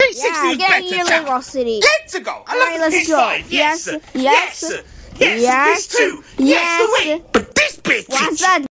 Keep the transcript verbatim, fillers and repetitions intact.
Space Yeah, sixty was get better. in your Lego City. Let's go. I love Alright, the let's P S go. five. Yes, Yes, yes, yes, yes, yes, this too. Yes, yes. the Wii. But this bitch. What's that?